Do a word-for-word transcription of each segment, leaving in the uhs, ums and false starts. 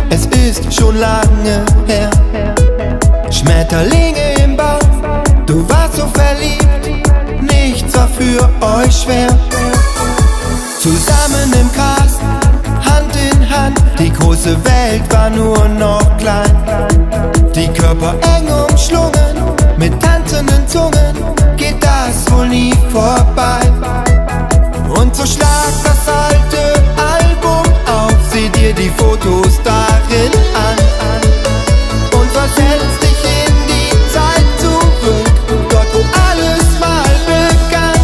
es ist schon lange her. Schmetterlinge im Bauch, du warst so verliebt, nichts war für euch schwer. Zusammen im Gras, Hand in Hand, die große Welt war nur noch klein. Die Körper eng umschlungen, mit tanzenden Zungen, geht das wohl nie vorbei. Und so schlag das alte Album auf, sieh dir die Fotos darin an und versetz dich in die Zeit zurück, dort wo alles mal begann.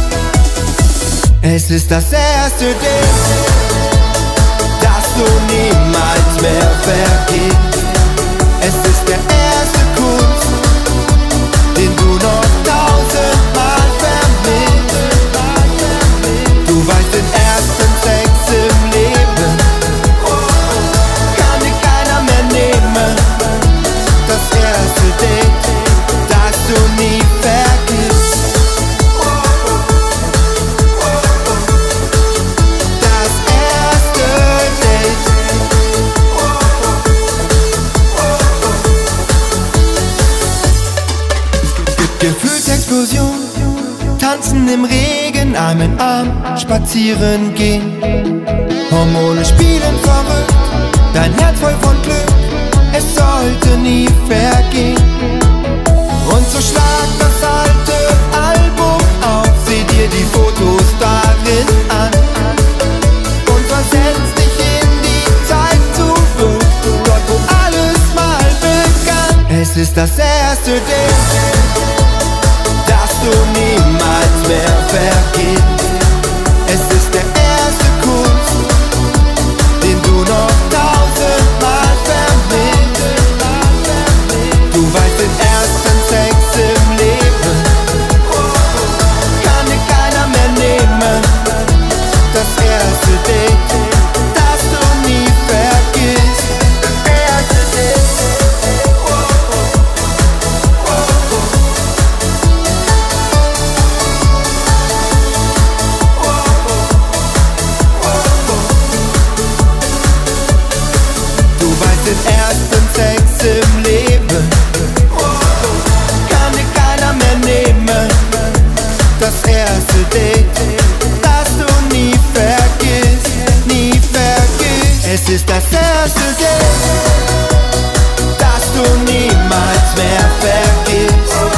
Es ist das erste Ding, das so niemals mehr vergisst. Es ist der erste Kuss, den du noch tausendmal vermisst. Du weißt, den ersten Sex im Leben kann dir keiner mehr nehmen. Das erste Date, das du nie vergisst. Das erste Date. Gefühlsexplosion, tanzen im Regen, Arm in Arm, spazieren gehen. Hormone spielen verrückt, dein Herz voll von Glück, es sollte nie vergehen. Und so schlag das alte Album auf, sieh dir die Fotos darin an und versetz dich in die Zeit zurück, dort wo alles mal begann. Es ist das erste Ding, das du niemals mehr vergisst. Es ist der erste Kuss, den du noch tausendmal vermisst. Du weißt, den ersten Sex im Leben kann dir keiner mehr nehmen. Das erste Date, das du nie vergisst. Das erste Date. Den ersten Sex im Leben kann dir keiner mehr nehmen. Das erste Date, das du nie vergisst, nie vergisst. Es ist das erste Date, das du niemals mehr vergisst.